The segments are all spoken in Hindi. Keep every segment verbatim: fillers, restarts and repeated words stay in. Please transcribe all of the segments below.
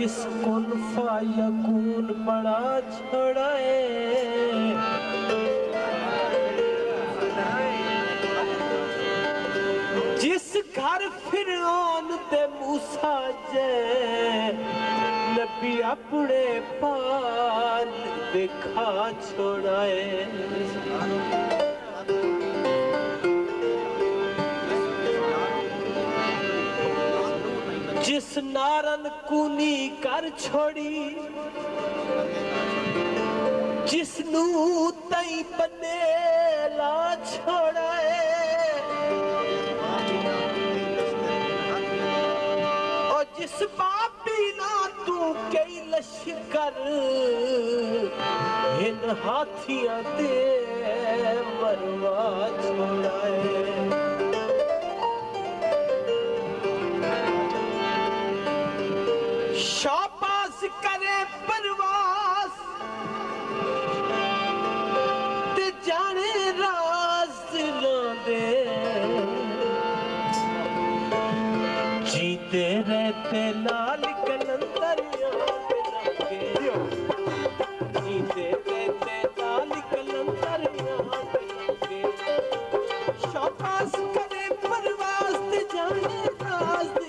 जिस कुन फायकून बड़ा छड़ाए जिस घर फिरौन ते मूसा जे नबी अपने पाल दिखा छोड़ाए जिस नारन कूनी कर छोड़ी जिसनू तई बने ला छोड़ाए और जिस पापी ना तू कई लश्कर इन हाथियां ते मरवा छोड़ाए शाबाश करे परवास ते जाने राज दे जीते रहते लाल कलंदर जीते रहते लाल कलंदर शाबाश करे परवास ते जाने राज दे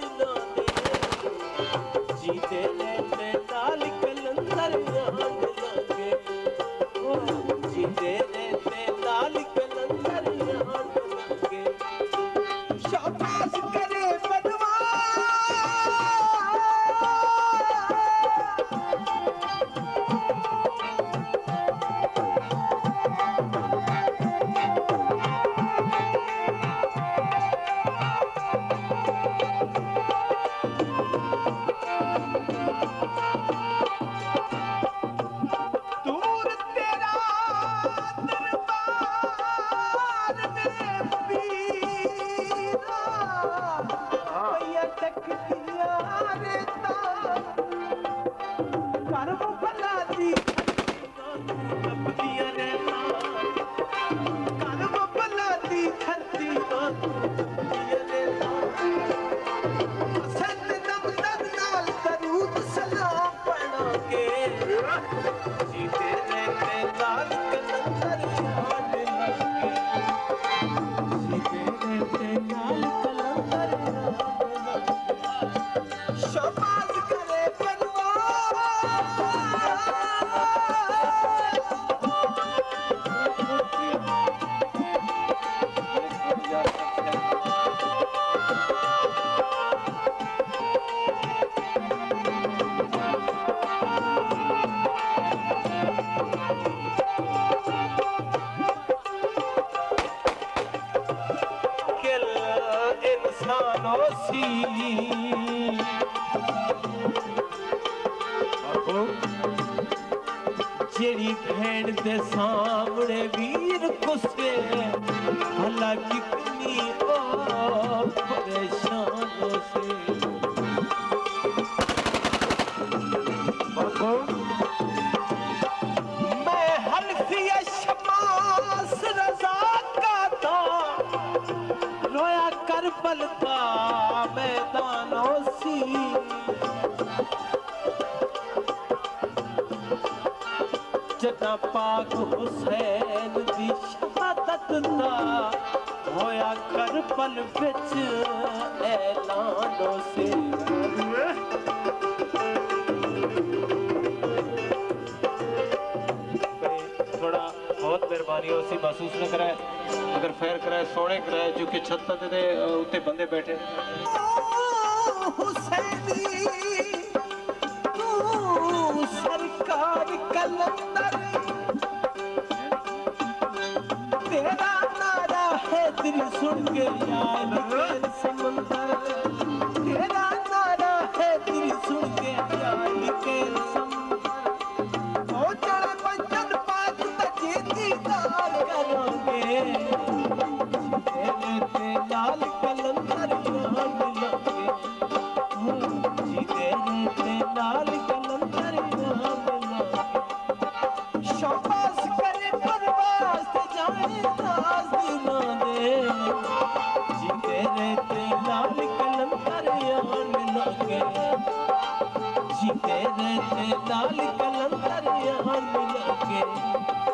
जीते रहते लाल कलंदर लागे जीते रहते लाल कलंदर लागे शाबाश करे जेड़ी भेड़ दे सामने वीर कुसे भला कितनी ओ परेशान से मैं हल्फिया शमास रजा का था रोया करबल का मैदानों सी जना पाक हुसैन दी शहादत दा होया करबल विच ऐलानों से थोड़ा बहुत मेहरबानी उसी महसूस न कराए अगर फैर कराए सोने कराए जो कि छत ते उत्ते बंदे बैठे हुसैनी तू सरकार कलंदर तेरा नारा है दिल सुन के यार समंदर तेरा नारा है दिल सुन के यार के समंदर ओ चढ़े पंचन पाक तजे दीदार करोगे तेरे ते लाल कलंदर याद लगे जीते रहते लाल कलंदर याद लगे शाबाश करे परवास ते जाने राज दिना दे जीते रहते लाल कलंदर याद लगे तेरे ते लाल कलंदर यार मिला के